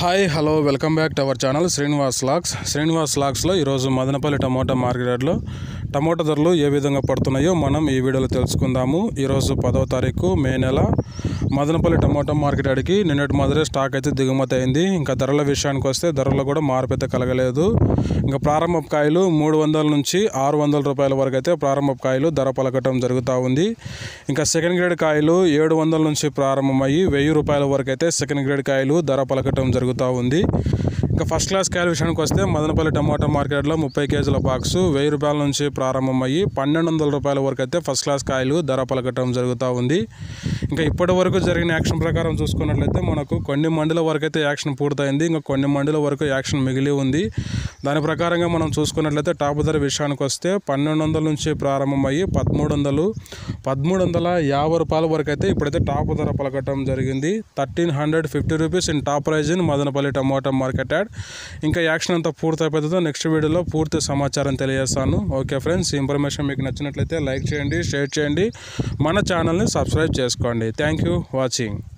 Hi hello welcome back to our channel Srinivas లాగ్స్లో ఈరోజు Madanapalle tomato మార్కెట్లో టమోటా ధరలు ఏ విధంగా పడుతున్నాయో మనం ఈ వీడియోలో తెలుసుకుందాము. ఈరోజు 10వ తారీఖు మే నెల మదనపల్లి టమోటా మార్కెట్ అడిగి నిన్నటి మాదిరే స్టాక్ అయితే దిగుమతి అయింది. ఇంకా ధరల విషయానికి వస్తే ధరలు కూడా మార్పు అయితే కలగలేదు. ఇంకా ప్రారంభ కాయలు 300 నుంచి 600 రూపాయల వరకు అయితే ప్రారంభ కాయలు ధర పలకటం జరుగుతూ ఉంది. ఇంకా సెకండ్ గ్రేడ్ కాయలు 700 నుంచి ప్రారంభమయ్యి 1000 రూపాయల వరకు అయితే సెకండ్ గ్రేడ్ కాయలు ధర పలకటం జరుగుతూ ఉంది. ఇంకా ఫస్ట్ క్లాస్ కాయల విషయానికి వస్తే మదనపల్లి టమోటా మార్కెట్లో 30 కేజీల బాక్సు 1000 రూపాయల నుంచి ప్రారంభమయ్యి 1200 రూపాయల వరకు అయితే ఫస్ట్ క్లాస్ కాయలు ధర పలకటం జరుగుతూ ఉంది. ఇంకా ఇప్పటి వరకు జరిగిన యాక్షన్ ప్రకారం చూసుకున్నట్లయితే మనకు కొన్ని మండల వరకు అయితే యాక్షన్ పూర్తయింది. ఇంకా కొన్ని మండల వరకు యాక్షన్ మిగిలి ఉంది. దాని ప్రకారంగా మనం చూసుకున్నట్లయితే టాప్ ధర విషయానికి వస్తే 1200 నుంచి ప్రారంభమయ్యి 1350 రూపాయల వరకు అయితే ఇప్పుడైతే టాప్ ధర పలకటం జరిగింది. 1350 rupees in top price in Madanapalle tomato market yard. ఇంకా యాక్షన్ అంతా పూర్తి అయిపోతుందో నెక్స్ట్ వీడియోలో పూర్తి సమాచారం తెలియజేస్తాను. ఓకే ఫ్రెండ్స్, ఈ ఇన్ఫర్మేషన్ మీకు నచ్చినట్లయితే లైక్ చేయండి, షేర్ చేయండి, మన ఛానల్ని సబ్స్క్రైబ్ చేసుకోండి. Thank you watching.